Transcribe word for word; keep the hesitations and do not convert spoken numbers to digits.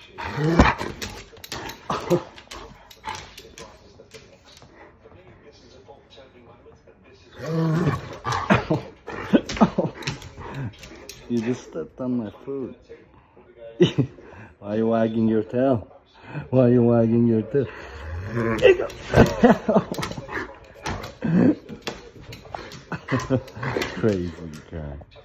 You just stepped on my food. Why are you wagging your tail? Why are you wagging your tail? Crazy guy.